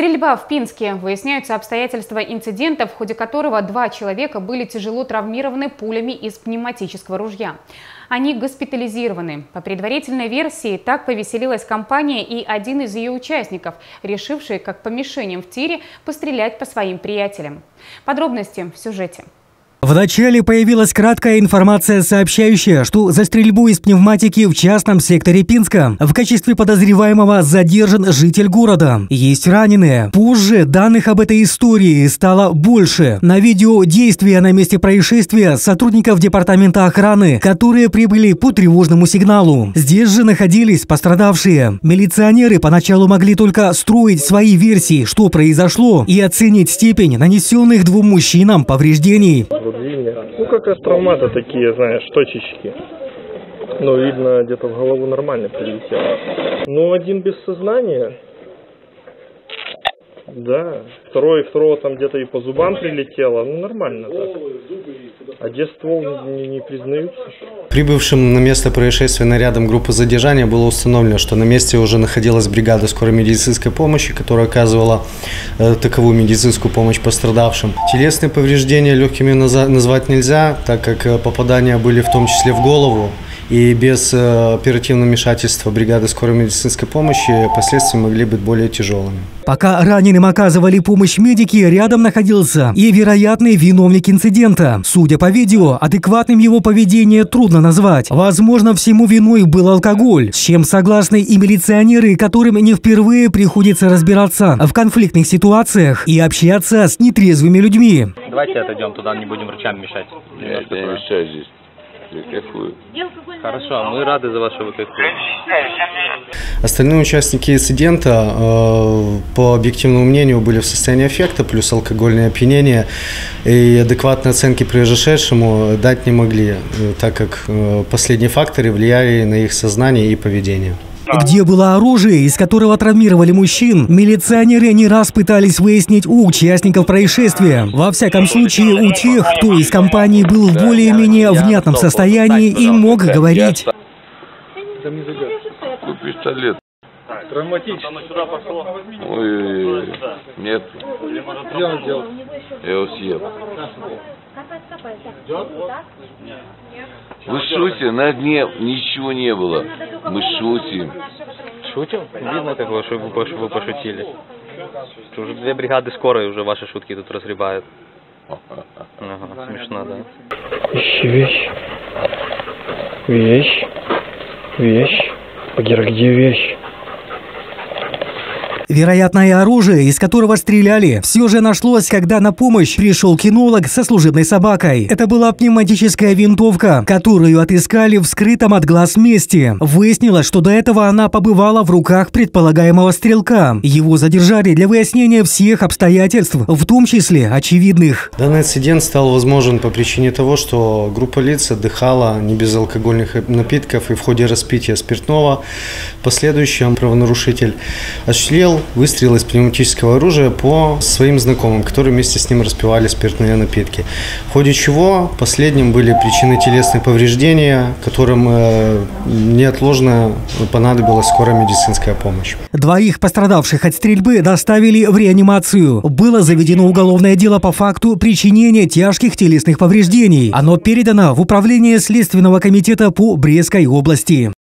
Стрельба в Пинске. Выясняются обстоятельства инцидента, в ходе которого 2 человека были тяжело травмированы пулями из пневматического ружья. Они госпитализированы. По предварительной версии, так повеселилась компания и один из ее участников, решивший, как по мишеням в тире, пострелять по своим приятелям. Подробности в сюжете. Вначале появилась краткая информация, сообщающая, что за стрельбу из пневматики в частном секторе Пинска в качестве подозреваемого задержан житель города. Есть раненые. Позже данных об этой истории стало больше. На видео действия на месте происшествия сотрудников департамента охраны, которые прибыли по тревожному сигналу. Здесь же находились пострадавшие. Милиционеры поначалу могли только строить свои версии, что произошло, и оценить степень нанесенных 2 мужчинам повреждений. Ну, как раз травматы такие, знаешь, точечки. Но видно, где-то в голову нормально прилетело. Ну, один без сознания. Да. Второго там где-то и по зубам прилетело. Ну, нормально так. А где ствол не признаются. Прибывшим на место происшествия нарядом группы задержания было установлено, что на месте уже находилась бригада скорой медицинской помощи, которая оказывала таковую медицинскую помощь пострадавшим. Телесные повреждения легкими назвать нельзя, так как попадания были в том числе в голову. И без оперативного вмешательства бригады скорой медицинской помощи последствия могли быть более тяжелыми. Пока раненым оказывали помощь медики, рядом находился и вероятный виновник инцидента. Судя по видео, адекватным его поведение трудно назвать. Возможно, всему виной был алкоголь, с чем согласны и милиционеры, которым не впервые приходится разбираться в конфликтных ситуациях и общаться с нетрезвыми людьми. Давайте отойдем туда, не будем врачам мешать. Я не мешаю здесь. Хорошо, мы рады за ваше ВКФ. Остальные участники инцидента, по объективному мнению, были в состоянии аффекта, плюс алкогольное опьянение, и адекватной оценки произошедшему дать не могли, так как последние факторы влияли на их сознание и поведение. Где было оружие, из которого травмировали мужчин, милиционеры не раз пытались выяснить у участников происшествия. Во всяком случае, у тех, кто из компании был в более-менее внятном состоянии и мог говорить. Пистолет. Травматично. Ой, нет. Где он сделал? Я его съел. Вы шутите? На дне ничего не было. Мы шутим. Шутим? Видно, как вы пошутили. Уже 2 бригады скорой уже ваши шутки тут разгребают. Ага, смешно, да. Ищи вещь. Вещь. Багира, где вещь? Вероятное оружие, из которого стреляли, все же нашлось, когда на помощь пришел кинолог со служебной собакой. Это была пневматическая винтовка, которую отыскали в скрытом от глаз месте. Выяснилось, что до этого она побывала в руках предполагаемого стрелка. Его задержали для выяснения всех обстоятельств, в том числе очевидных. Данный инцидент стал возможен по причине того, что группа лиц отдыхала не без алкогольных напитков, и в ходе распития спиртного в последующем правонарушитель осуществил выстрел из пневматического оружия по своим знакомым, которые вместе с ним распивали спиртные напитки. В ходе чего последним были причины телесных повреждения, которым неотложно понадобилась скорая медицинская помощь. 2 пострадавших от стрельбы доставили в реанимацию. Было заведено уголовное дело по факту причинения тяжких телесных повреждений. Оно передано в управление Следственного комитета по Брестской области.